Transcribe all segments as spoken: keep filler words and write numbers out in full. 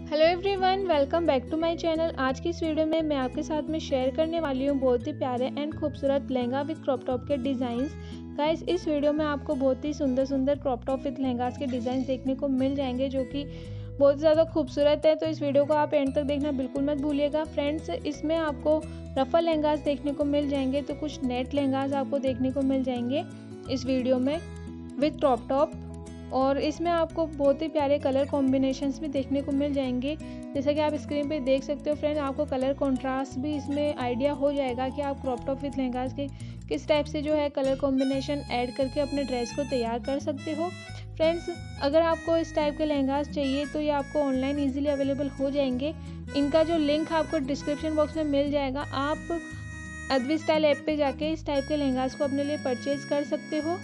Hello everyone, welcome back to my channel. आज की इस वीडियो में मैं आपके साथ में शेयर करने वाली हूँ बहुत ही प्यारे एंड खूबसूरत लहंगा विद क्रॉप टॉप के डिज़ाइंस। गाइस, इस वीडियो में आपको बहुत ही सुंदर सुंदर क्रॉप टॉप विद लहंगास के डिज़ाइंस देखने को मिल जाएंगे जो कि बहुत ज़्यादा खूबसूरत है। तो इस वीडियो को आप एंड तक देखना बिल्कुल मत भूलिएगा। फ्रेंड्स, इसमें आपको रफल लहंगास देखने को मिल जाएंगे, तो कुछ नेट लहंगास आपको देखने को मिल जाएंगे इस वीडियो में विद क्रॉप टॉप। और इसमें आपको बहुत ही प्यारे कलर कॉम्बिनेशंस भी देखने को मिल जाएंगे। जैसा कि आप स्क्रीन पे देख सकते हो फ्रेंड, आपको कलर कंट्रास्ट भी इसमें आइडिया हो जाएगा कि आप क्रॉप टॉप विद लहंगास के किस टाइप से जो है कलर कॉम्बिनेशन ऐड करके अपने ड्रेस को तैयार कर सकते हो। फ्रेंड्स, अगर आपको इस टाइप के लहंगास चाहिए तो ये आपको ऑनलाइन ईजिली अवेलेबल हो जाएंगे। इनका जो लिंक आपको डिस्क्रिप्शन बॉक्स में मिल जाएगा। आप अद्वी स्टाइल ऐप पे जाके इस टाइप के लहंगास को अपने लिए परचेज कर सकते हो।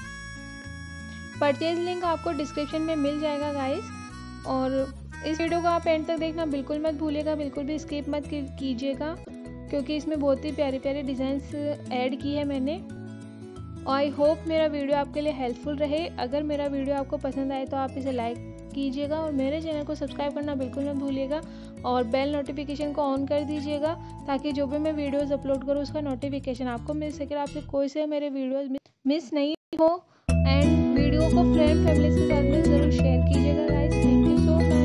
परचेज लिंक आपको डिस्क्रिप्शन में मिल जाएगा गाइस। और इस वीडियो को आप एंड तक देखना बिल्कुल मत भूलिएगा, बिल्कुल भी स्किप मत कीजिएगा, क्योंकि इसमें बहुत ही प्यारे प्यारे डिज़ाइंस ऐड की है मैंने। आई होप मेरा वीडियो आपके लिए हेल्पफुल रहे। अगर मेरा वीडियो आपको पसंद आए तो आप इसे लाइक कीजिएगा और मेरे चैनल को सब्सक्राइब करना बिल्कुल मत भूलिएगा और बेल नोटिफिकेशन को ऑन कर दीजिएगा, ताकि जो भी मैं वीडियोज़ अपलोड करूँ उसका नोटिफिकेशन आपको मिल सके, आपसे कोई से मेरे वीडियोज़ मिस नहीं हो। एंड वीडियो को फ्रेंड फैमिली के साथ में ज़रूर शेयर कीजिएगा guys. Thank you so much.